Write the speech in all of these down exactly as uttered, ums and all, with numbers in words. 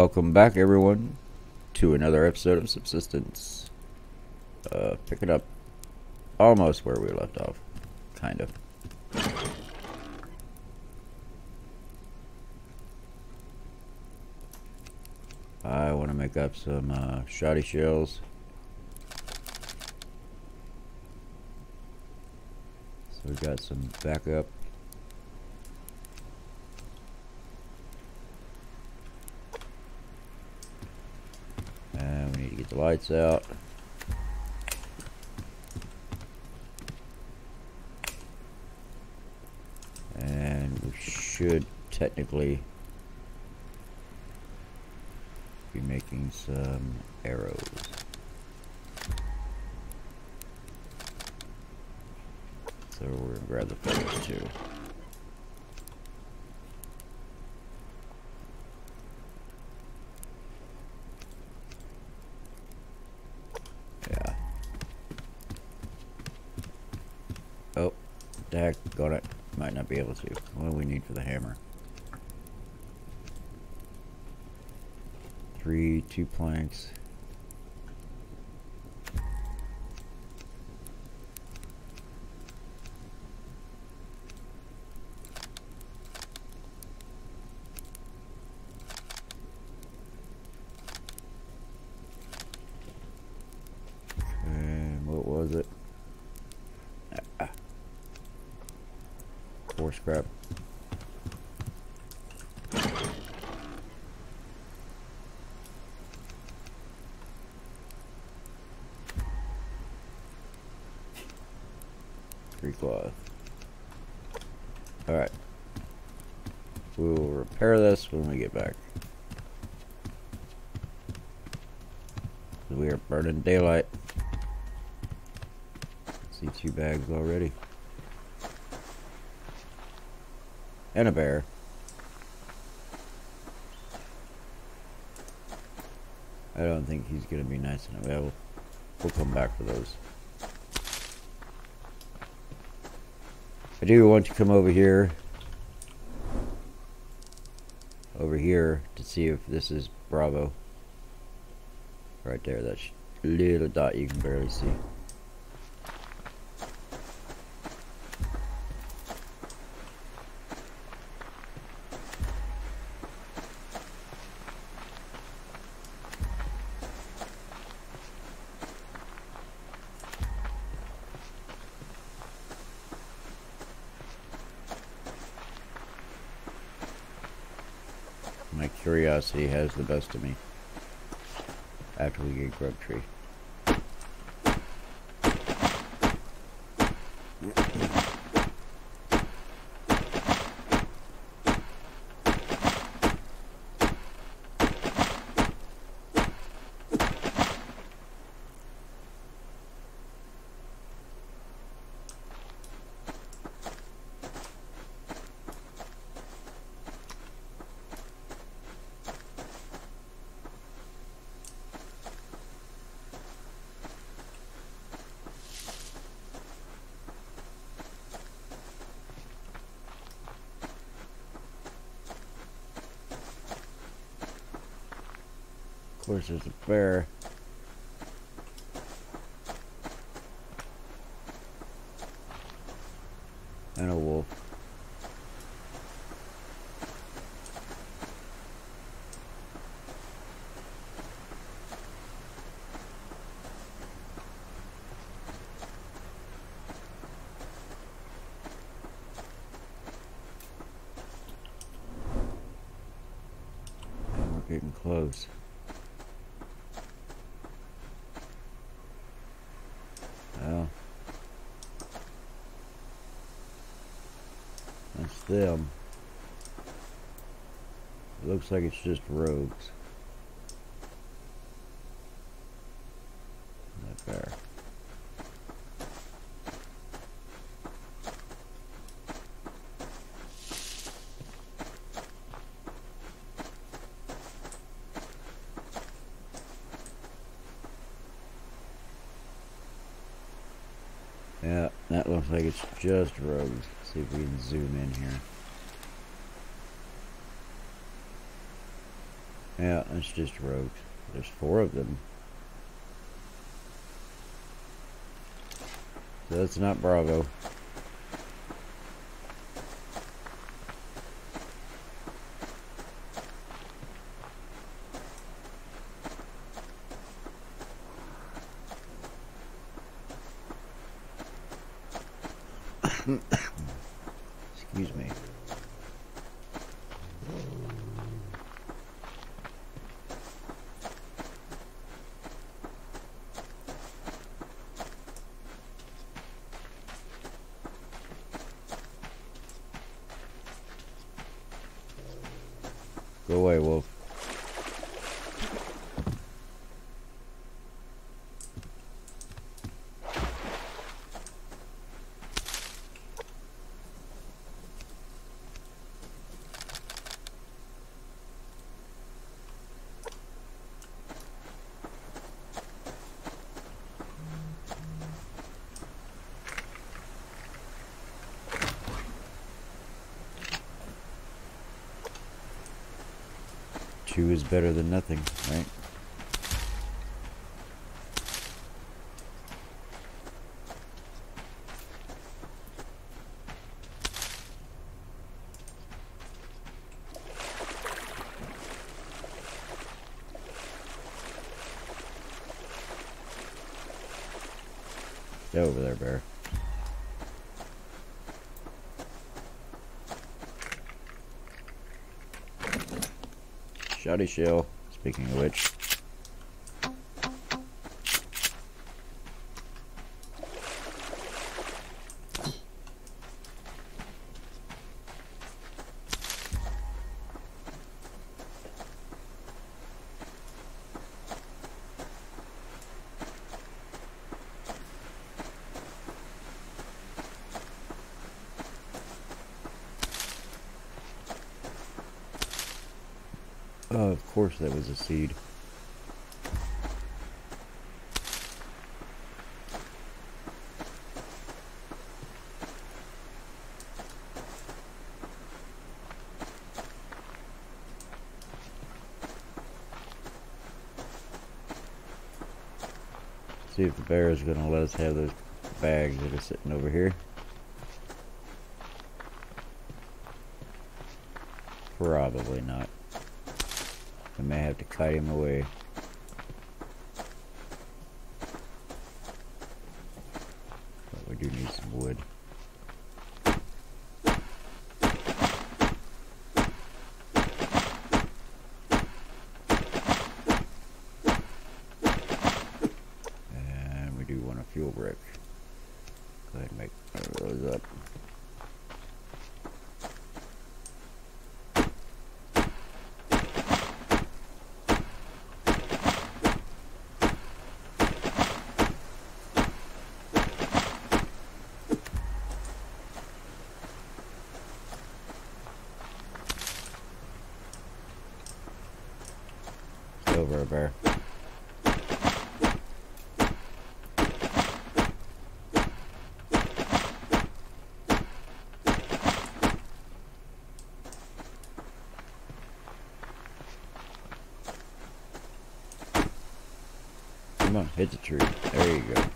Welcome back, everyone, to another episode of Subsistence. Uh, picking up almost where we left off, kind of. I want to make up some uh, shoddy shells. So we got some backup. And we need to get the lights out. And we should technically be making some arrows. So we're gonna grab the feathers too. Yeah. Oh, dag, got it. Might not be able to. What do we need for the hammer? Three, two planks. And what was it? Ah. Four scrap. Three cloth. Alright. We will repair this when we get back. We are burning daylight. See two bags already. And a bear. I don't think he's gonna be nice enough. Yeah, we'll, we'll come back for those. I do want to come over here, over here to see if this is Bravo. Right there, that little dot you can barely see. My curiosity has the best of me after we get Grub Tree. Of course, there's a bear. And a wolf. And we're getting close. Well, that's them. It looks like it's just rogues. That bear. Yeah, that looks like it's just rogues. Let's see if we can zoom in here. Yeah, it's just rogues. There's four of them. So that's not Bravo. Excuse me. Go away, wolf. Two is better than nothing, right? Stay over there, bear. Shoddy shell, speaking of which. Oh, of course that was a seed. See if the bear is going to let us have those bags that are sitting over here. Probably not. I may have to kite him away. But we do need some wood. And we do want a fuel brick. Go ahead and make those up. Over a bear. Come on, hit the tree. There you go.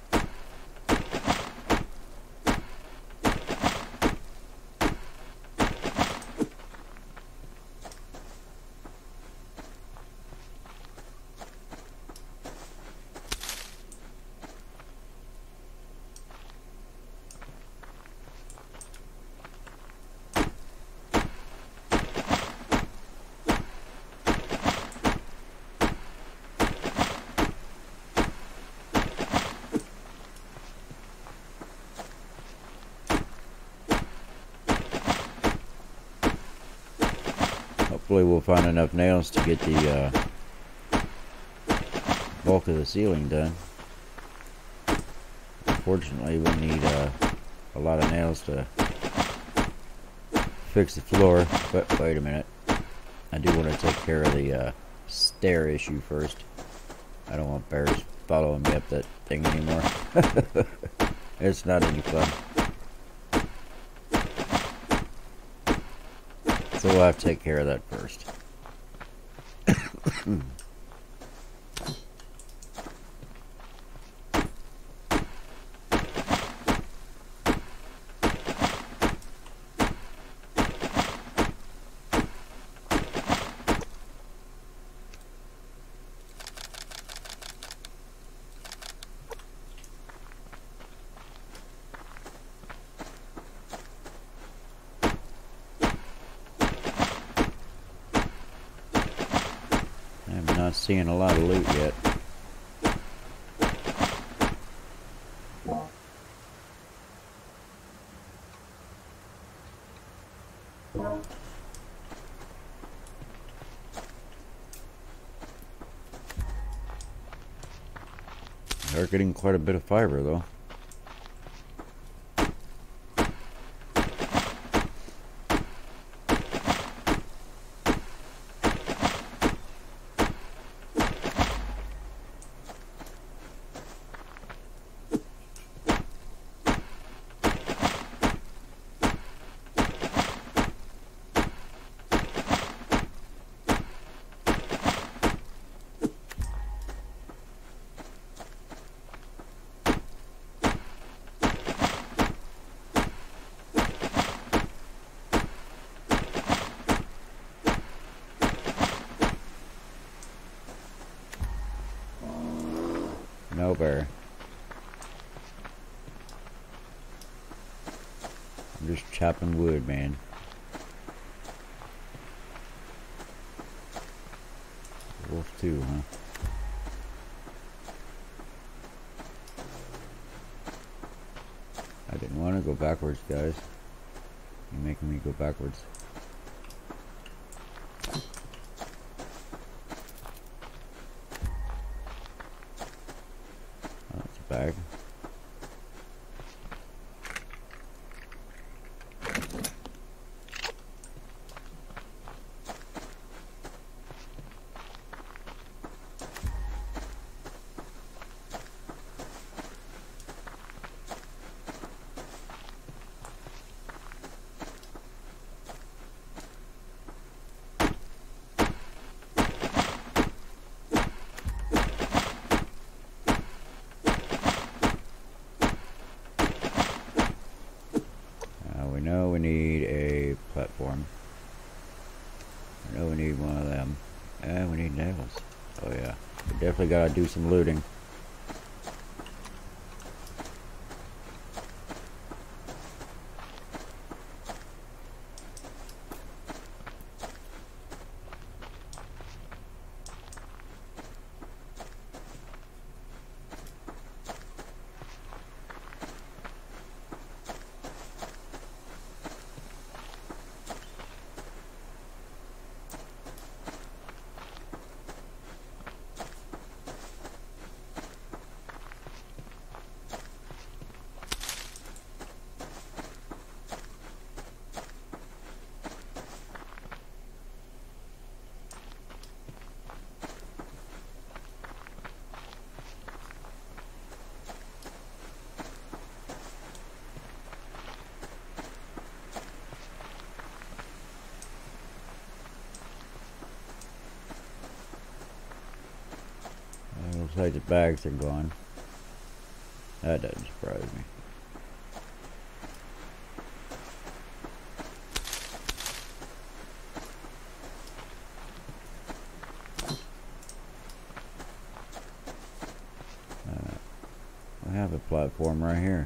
Hopefully we'll find enough nails to get the uh, bulk of the ceiling done. Unfortunately, we'll need uh, a lot of nails to fix the floor. But wait a minute. I do want to take care of the uh, stair issue first. I don't want bears following me up that thing anymore. It's not any fun. So we'll have to take care of that first. I'm not seeing a lot of loot yet. They're getting quite a bit of fiber though. No bear. I'm just chopping wood, man. Wolf too, huh? I didn't want to go backwards, guys. You're making me go backwards. Bag. We know we need a platform. We know we need one of them. And we need nails. Oh yeah. We definitely gotta do some looting. Looks like the bags are gone. That doesn't surprise me. Uh, I have a platform right here.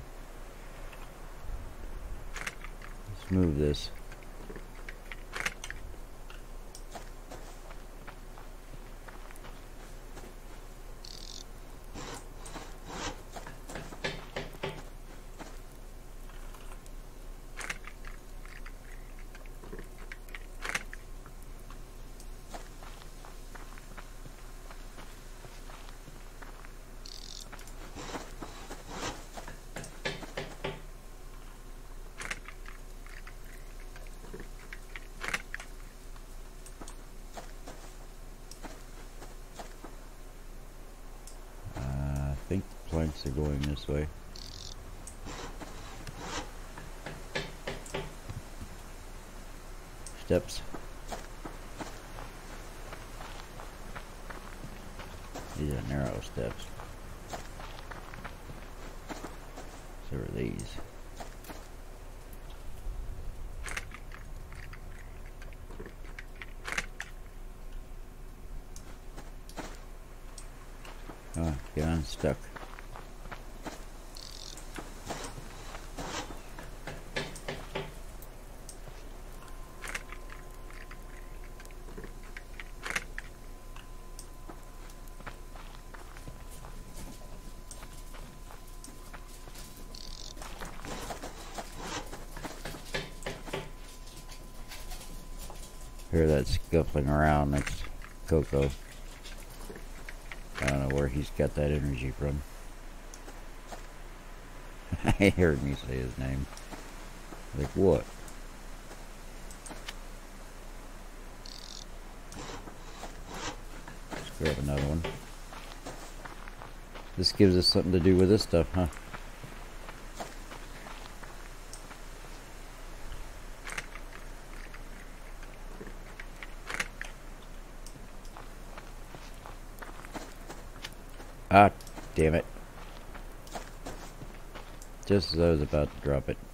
Let's move this. I think the planks are going this way. Steps. narrow steps. So are these. Oh, get unstuck. Hear that scuffling around next to Coco. I don't know where he's got that energy from. I heard me say his name. Like, what? Let's grab another one. This gives us something to do with this stuff, huh? Ah, damn it. Just as I was about to drop it.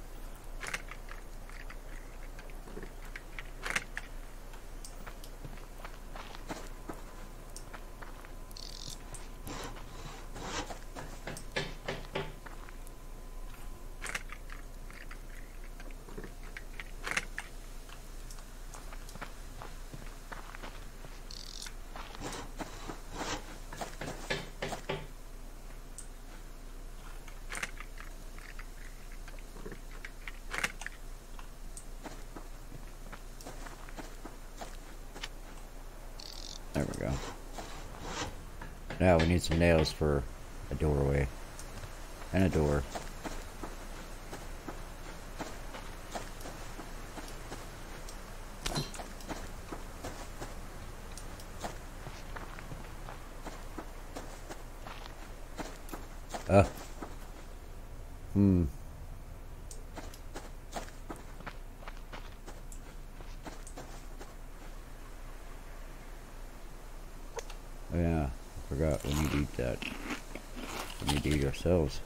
There we go. Now we need some nails for a doorway. And a door. Uh. Hmm. Oh yeah, I forgot, we need to eat that. We need to eat ourselves.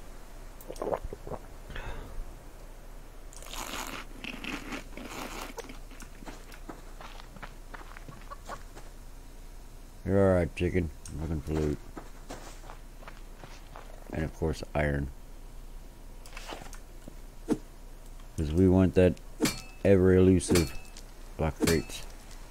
You're alright, chicken. I'm looking for loot. And of course, iron. Because we want that ever elusive block crates.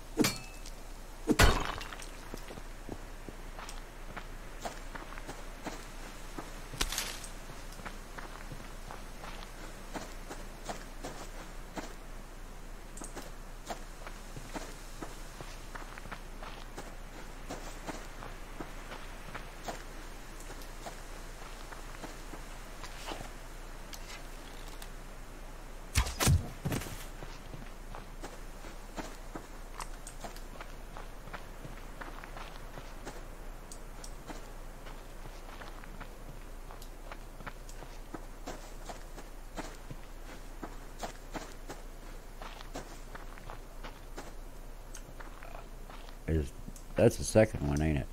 Is that's the second one, ain't it?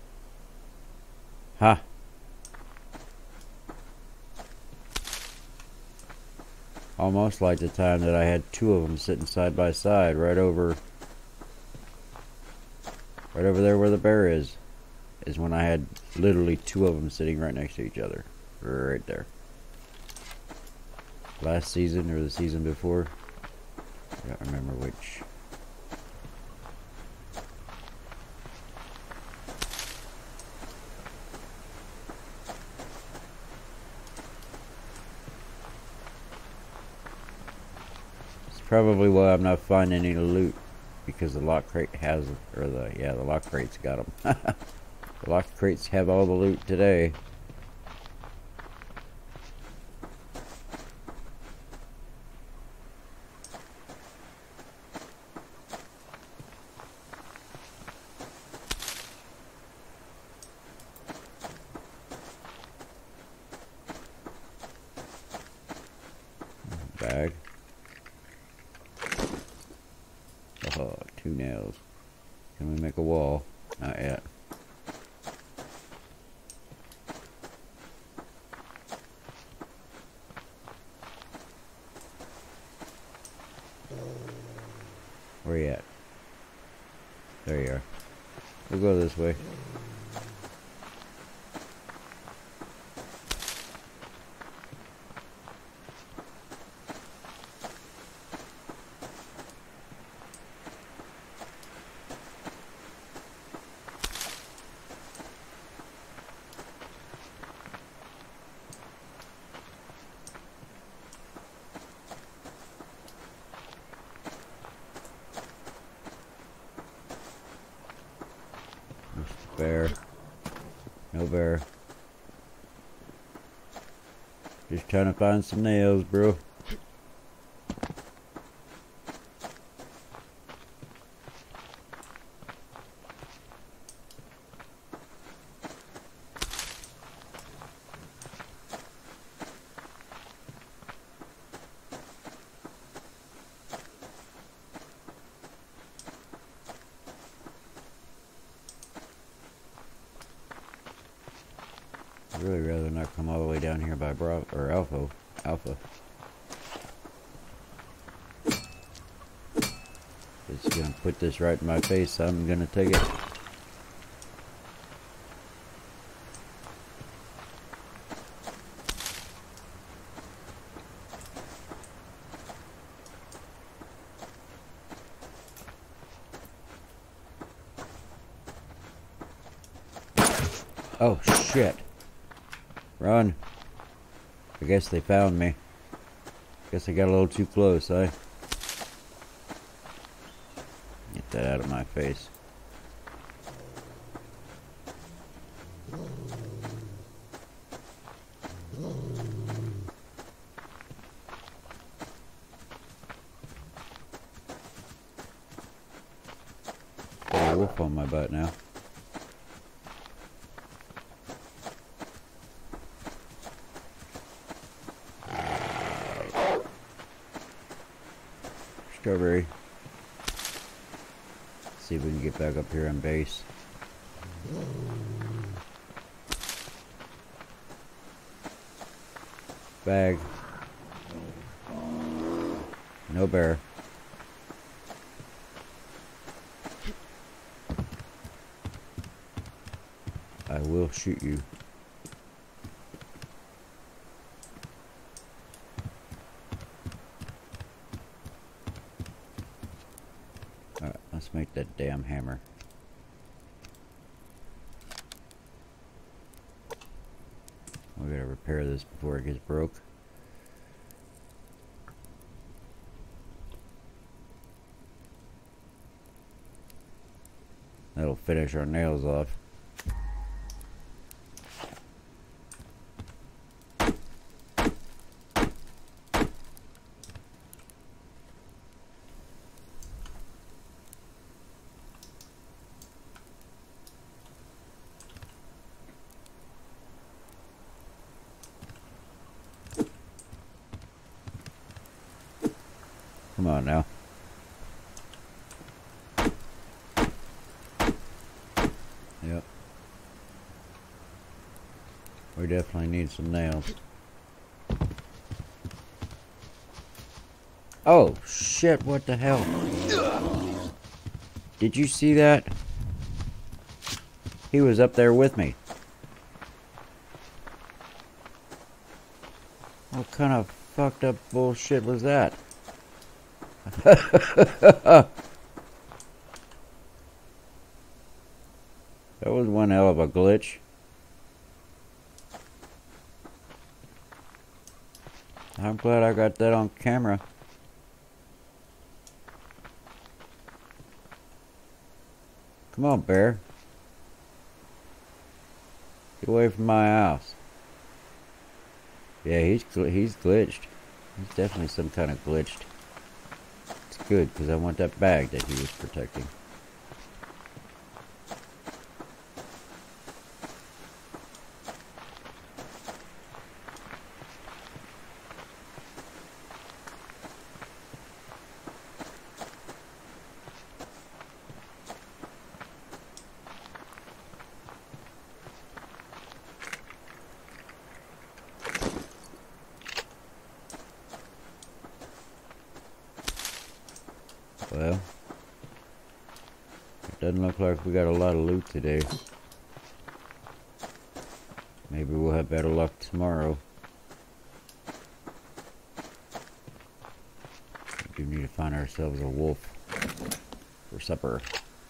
Huh. Almost like the time that I had two of them sitting side by side right over right over there where the bear is is when I had literally two of them sitting right next to each other. Right there. Last season or the season before. I don't remember which. Probably why I'm not finding any loot, because the lock crate has, or the, yeah, the lock crates got them. The lock crates have all the loot today. Bag. Oh, two nails. Can we make a wall? Not yet. you at? There you are. We'll go this way. Bear. No bear. Just trying to find some nails, bro. I'd really rather not come all the way down here by Bravo or Alpha. Alpha. It's gonna put this right in my face, so I'm gonna take it. Oh shit. Run. I guess they found me. Guess I got a little too close, huh? Get that out of my face. Got a wolf on my butt now. Strawberry. Let's see if we can get back up here on base. Bag. No bear. I will shoot you. Alright, let's make that damn hammer. We gotta repair this before it gets broke. That'll finish our nails off. Come on now. Yep. We definitely need some nails. Oh, shit, what the hell? Did you see that? He was up there with me. What kind of fucked up bullshit was that? That was one hell of a glitch. I'm glad I got that on camera. Come on, bear. Get away from my house. Yeah, he's gl he's glitched. He's definitely some kind of glitched. It's good, because I want that bag that he was protecting. Well, doesn't look like we got a lot of loot today. Maybe we'll have better luck tomorrow. We do need to find ourselves a wolf for supper.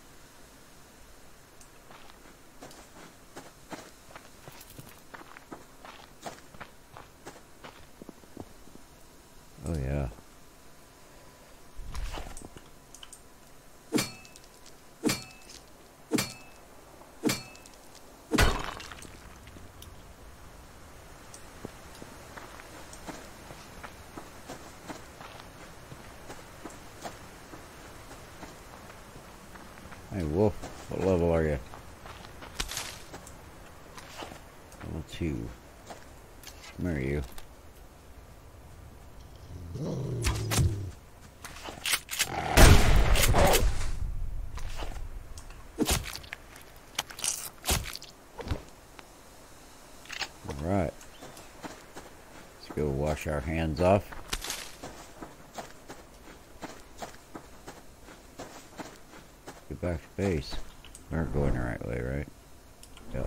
Oh yeah. Hey wolf, what level are you? Level two. Where are you? Alright. Let's go wash our hands off. Get back to base. We're going the right way, right? Yep.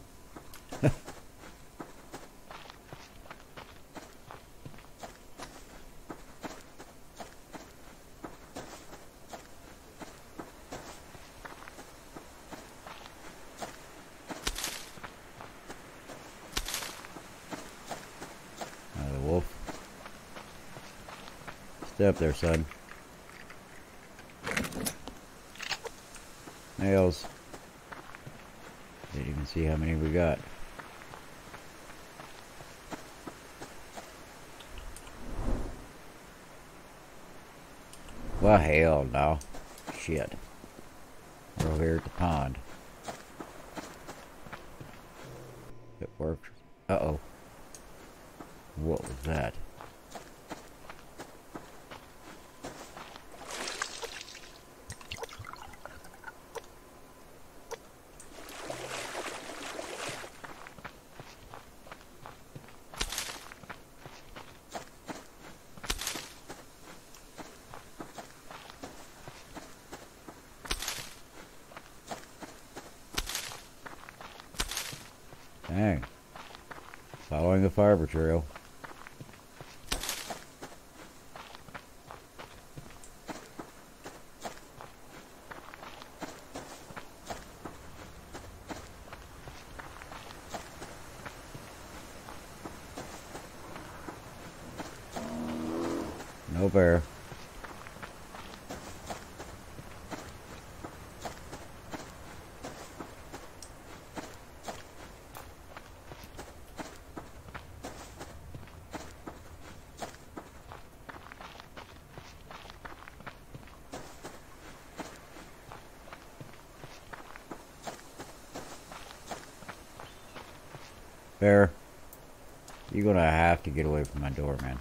Stay up there, son. Nails. Didn't even see how many we got. Well, hell no. Shit. We're over here at the pond. It worked. Uh-oh. What was that? Dang. Following the fiber trail. No bear. Bear, you're gonna have to get away from my door, man.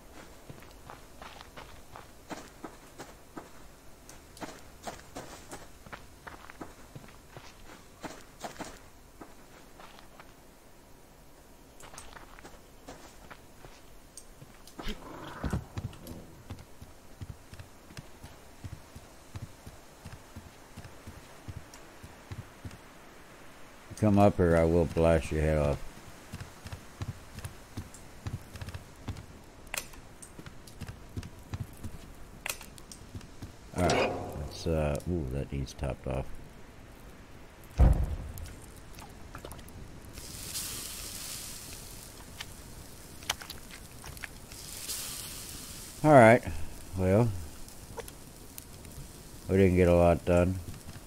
Come up here, I will blast your head off. Alright, let's, uh, ooh, that needs topped off. Alright, well, we didn't get a lot done.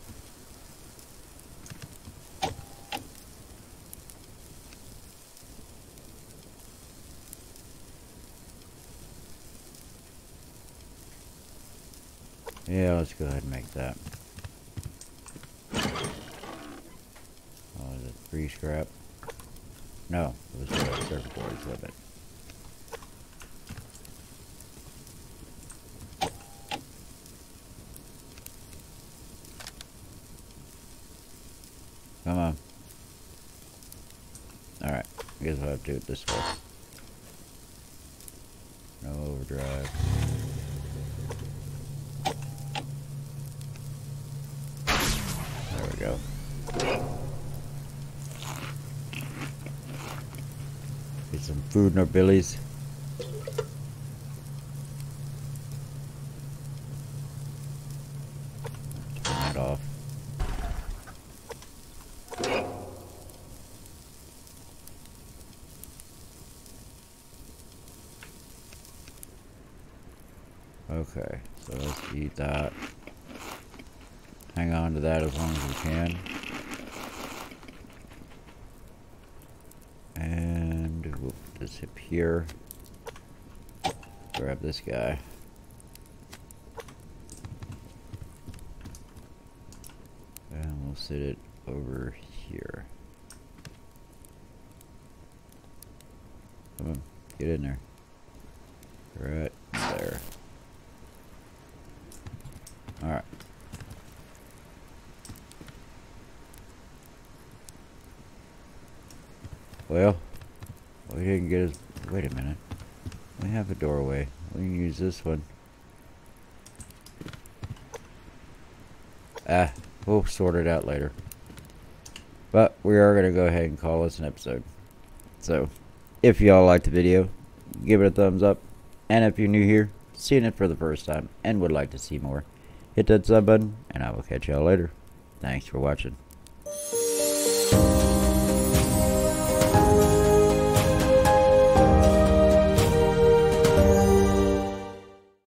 Yeah, let's go ahead and make that. Oh, is it free scrap? No, it was uh, circuit boards with it. Come on. Alright, I guess I'll have to do it this way. No overdrive. we go. Get some food in our bellies. Turn that off. Okay, so let's eat that. Hang on to that as long as we can. And we'll put this up here. Grab this guy. And we'll sit it over here. Come on, get in there. Right there. Alright. Well, we didn't get his... Wait a minute. We have a doorway. We can use this one. Ah, we'll sort it out later. But we are going to go ahead and call this an episode. So, if y'all liked the video, give it a thumbs up. And if you're new here, seeing it for the first time, and would like to see more, hit that sub button, and I will catch y'all later. Thanks for watching.